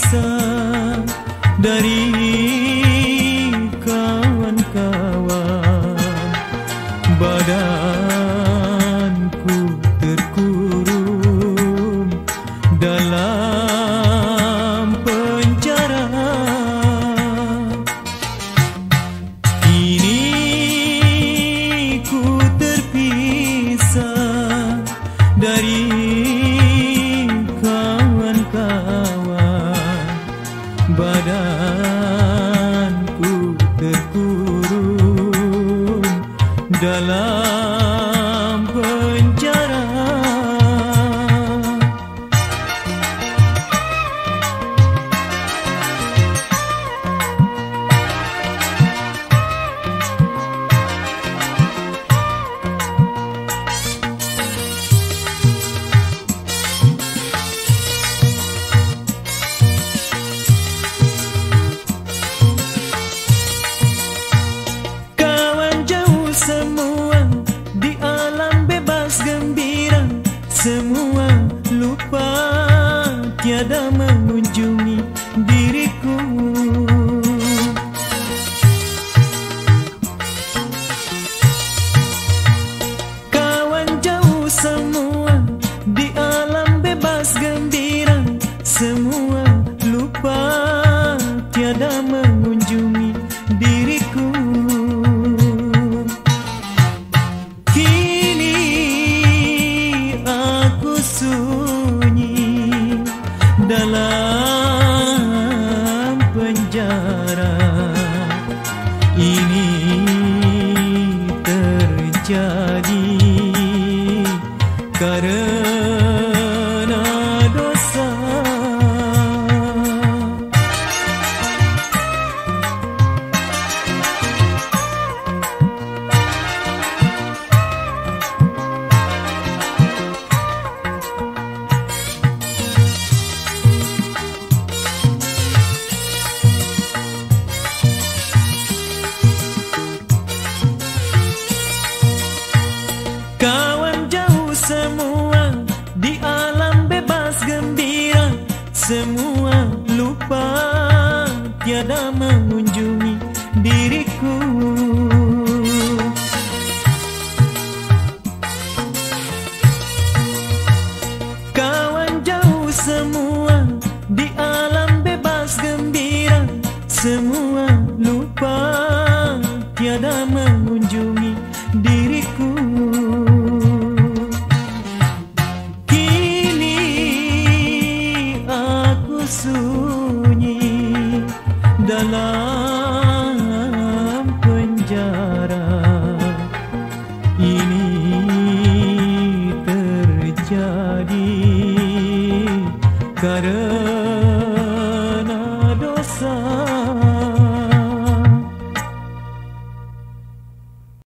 terpisah dari kawan-kawan. Badanku terkurung dalam penjara. Kini ku terpisah dari kawan-kawan. Badanku terkurung dalam penjara. Semua di alam bebas gembira, semua lupa tiada mengunjungi diriku. Kawan jauh semua di alam bebas gembira, semua lupa tiada mengunjungi diriku. Dalam penjara ini terjadi karena dosa. Semua di alam bebas gembira, semua lupa tiada mengunjungi diriku. Kawan jauh semua di alam bebas gembira, semua lupa tiada mengunjungi diriku. Sunyi dalam penjara ini terjadi karena